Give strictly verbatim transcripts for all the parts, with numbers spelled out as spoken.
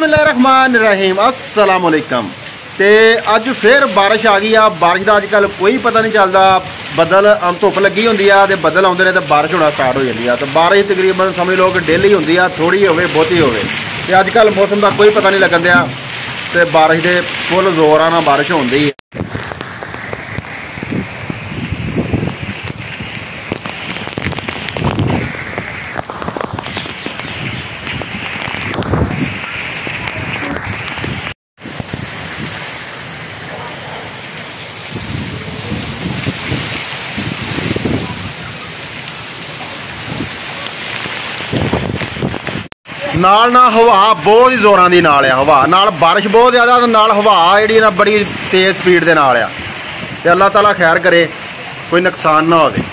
बिस्मिल्लाहिर्रहमानिर्रहीम अस्सलाम वालेकुम। ते अज फिर बारिश आ गई आ। बारिश का अजकल कोई पता नहीं चलता। बदल धुप लगी होंगी आ ते बदल आते हैं तो बारिश होना स्टार्ट हो जाती है। तो बारिश तकरीबन समझ लो कि डेली होंगी आ, थोड़ी होवे बहुती होवे। ते अजकल मौसम का कोई पता नहीं लगन दिया ते बारिश के फुल जोर नाल बारिश होंदी है। नाल ना हवा बहुत ही जोरां दी नाल आ। हवा नाल बारिश बहुत ज़्यादा ते नाल हवा जिहड़ी ना बड़ी तेज़ स्पीड दे नाल आ। ते अल्लाह ताला खैर करे कोई नुकसान ना होवे।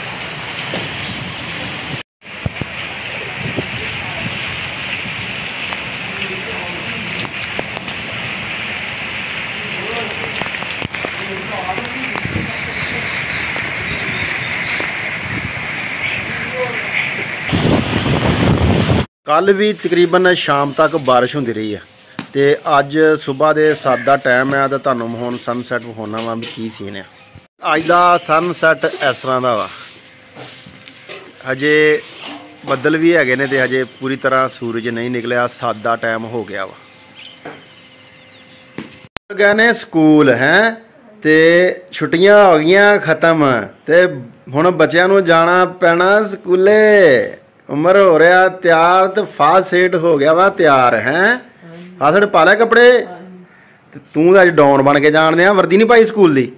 कल भी तकरीबन शाम तक बारिश होंदी रही है। तो अज सुबह के सत्त का टाइम है तो तुहानूं हुण सनसैट विखाउणा वा भी की सीन है। अज का सनसैट इस तरह का वा। हजे बदल भी हैगे ने ते हजे पूरी तरह सूरज नहीं निकलिया। सत्त का टाइम हो गया वा। गए ने स्कूल हैं ते छुट्टियां हो गई खत्म ते हुण बच्चों नूं जाना पैना स्कूले। उमर हो रहा तैयार तो फास्ट सेट हो गया वा तैयार है। फास्ट पा लिया कपड़े तू अज डॉन बन के जान दिया। वर्दी नहीं पाई स्कूल की।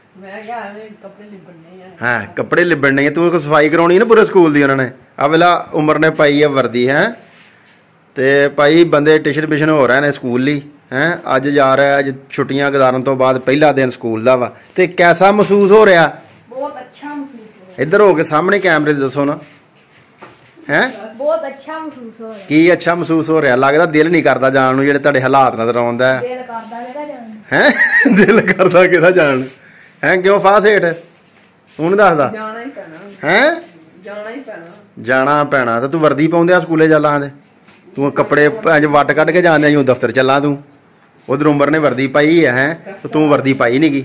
हाँ कपड़े लिबड़ने है। तू सफाई करवानी है ना पूरे स्कूल की। उन्होंने आ वेला उमर ने पाई है वर्दी है तो भाई बंदे टिशन पिशन हो रहे हैं स्कूल ही हैं। अज जा रहा है अज छुट्टियां गुजारन तो बाद पहला दिन स्कूल का वा। तो कैसा महसूस हो रहा? बहुत अच्छा महसूस। इधर हो के सामने कैमरे दसो ना है। बहुत अच्छा महसूस हो रहा। की अच्छा महसूस हो रहा? लगता दिल नहीं करता जान नूं जेहड़े तुहाडे हालात नजर आउंदा है। दिल करदा किहदा जान है। दिल करदा किहदा जान है। क्यों फास हेठ हुण दसदा जाना ही पैना है। जाना ही पैना जाना पैना। तो तू वर्दी पाउंदे स्कूले चलां दे तू कपड़े इंज वट कढ के जाने यूं दफ्तर चलां तू। उधर उमर ने वर्दी पाई है तो तू वर्दी पाई नहीं गी।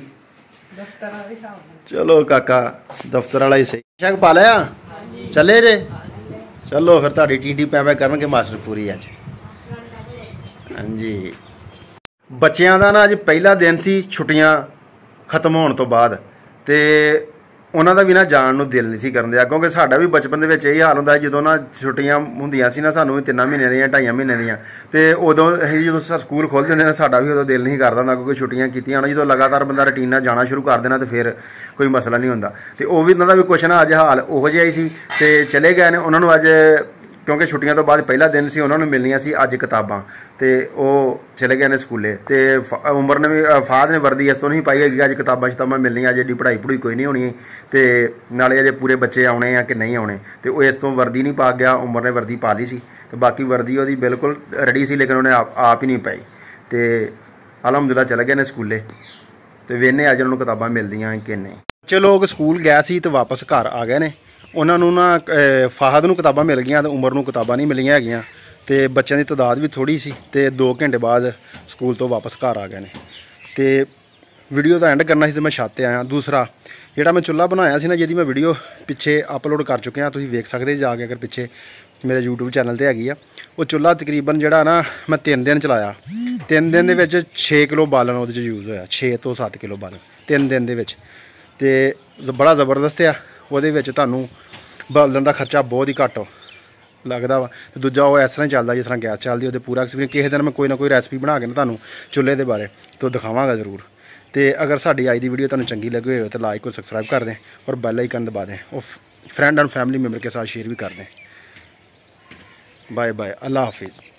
चलो काका दफ्तर वाला ही सही। शक पा लिया चले जे। चलो फिर ताड़ी टीटी पै पै करनगे मास्टर पूरी अज। हाँ जी बच्चों का ना अज पहला दिन सी छुट्टियां खत्म होने तो बाद। तो उन्हों का भी ना जान नूं दिल नहीं सी करन दिया। क्योंकि साडा भी बचपन दे विच यही हाल हुंदा जो ना छुट्टियां हुंदियां सी ना सानूं भी तीन महीने दियां ढाई महीने दियां। तो उदों असीं जो स्कूल खोलते होंदे ना साडा भी उदों दिल नहीं करदा हुंदा। क्योंकि छुट्टियां कीतियां होण जो लगातार बंदा रूटीन नाल जाना शुरू कर देना तो फिर कोई मसला नहीं हुंदा। तो वो भी उन्होंने भी कुछ ना अज हाल उहो जिहा ही सी। ते चले गए ने उन्होंने अज क्योंकि छुट्टियां तो बाद पहला दिन सी उन्होंने मिलनियां सी अज किताबां। तो वो चले गए ने स्कूले। तो उमर ने भी फाद ने वर्दी इस तो नहीं पाई है अज किताबां शिताबां मिलनियां। अज एड्डी पढ़ाई पढ़ूई कोई नहीं होनी। तो नाले अजे पूरे बच्चे आने या कि नहीं आने। तो इस तो वर्दी नहीं पा गया। उमर ने वर्दी पा ली सी तो बाकी वर्दी वो बिल्कुल रेडी सी लेकिन उन्हें आप, आप ही नहीं पाई। तो अलहमदुल्ला चले गए ने स्कूले। तो वेने अज उन्होंने किताबां मिलदियां कि नहीं। बच्चे लोग स्कूल गए सी तो वापस घर आ गए ने। उन्होंने ना फाहद नूं किताबां मिल गई तो उमर नूं किताबां नहीं मिलियां हैगियां। तो बच्चों की तादाद भी थोड़ी सी। तो दो घंटे बाद स्कूल तो वापस घर आ गए ने। तो वीडियो का एंड करना सी तो मैं छत ते आया। दूसरा जिहड़ा मैं चुल्हा बनाया सी ना जिहदी मैं वीडियो पिछे अपलोड कर चुके हैं तुसीं वेख सकदे जाके अगर पिछे मेरे यूट्यूब चैनल ते हैगी आ। वो चुल्हा तकरीबन जिहड़ा ना मैं तीन दिन चलाया। तीन दिन दे विच छे किलो बालन उहदे च यूज़ होया। छे तो सत्त किलो बालन तीन दिन दे विच। ते बड़ा जबरदस्त आ। उहदे विच तुहानूं बालन का खर्चा बहुत ही घट लगता वा। दूजा वो इस तरह चलता जिस तरह गैस चलती वो पूरा एक्सपीरियंस। किसी दिन मैं कोई ना कोई रेसिपी बना के ना तुहानूं चुल्हे के बारे तो दिखावांगा जरूर। तो अगर साडी अज की वीडियो तुहानूं चंगी लगी हो तो लाइक और सबसक्राइब कर दें और बैल आइकन दबा दें और फ्रेंड एंड फैमिली मेम्बर के साथ शेयर भी कर दें। बाय बाय अल्लाह हाफिज़।